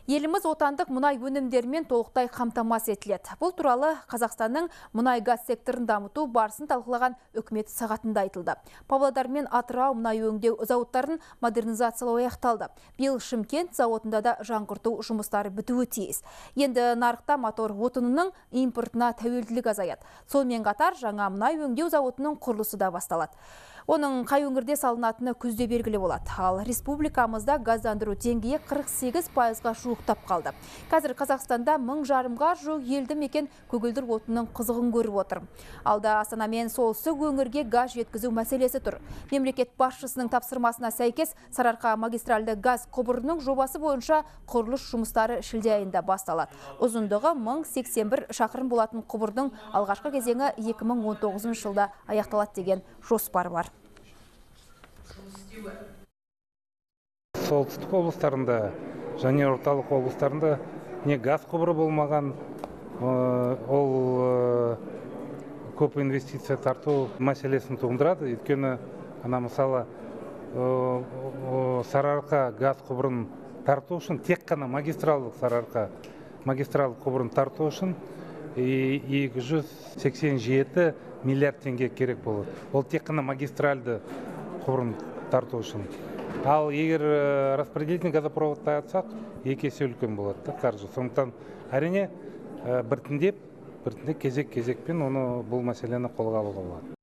Еліміз отандық мұнай өнімдерімен толықтай қамтамасыз етіледі. Бұл туралы Қазақстанның мұнай-газ секторын дамыту барысын талқылаған үкімет сағатында айтылды. Павлодар мен Атырау мұнай өңдеу зауыттарын модернизациялау аяқталды. Биыл Шымкент зауытында да жаңғырту жұмыстары бітуі тиіс. Енді нарықта мотор отынының импортына тәуелділік азаяды. Сонымен қатар жаңа мұнай өңдеу зауытының құрылысы да басталады. Оның қай өңірде салынатыны күзде белгілі болады. Ал республикамызда газдандыру деңгейі 48%-ға жуықтап қалды. Қазір Қазақстанда 1000-ға жуық елді мекен көгілдір отынның қызығын көріп отыр. Алда Астана мен солтүстік өңірге газ жеткізу мәселесі тұр. Мемлекет басшысының тапсырмасына сәйкес Сарыарқа магистральды газ құбырының жобасы бойынша құрылыс жұмыстары шілде айында басталады. Ұзындығы 1081 шақырым болатын құбырдың алғашқы кезеңі 2019 жылда аяқталады деген жоспар бар. Солтүстік облыстарында және орталық облыстарында не газ құбыры болмаған, ол көп инвестиция тарту мәселесін туындырады. Өйткені мысалы Сарыарқа газ құбырын тарту үшін тек қана Сарыарқа магистралдық құбырын тарту үшін 287 миллиард теңге керек болады. Ол тек қана магистральды құбырын тарту үшін. Ал егер распределительный газопроводты айтсақ, 2 есе үлкен болады қаржы. Сондықтан әрине біртіндеп кезек-кезекпен бұл мәселені қолға алуға болады.